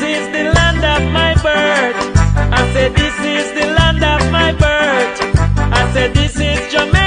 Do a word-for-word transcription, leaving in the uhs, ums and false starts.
is the land of my birth. I said, this is the land of my birth. I said, this is Jamaica.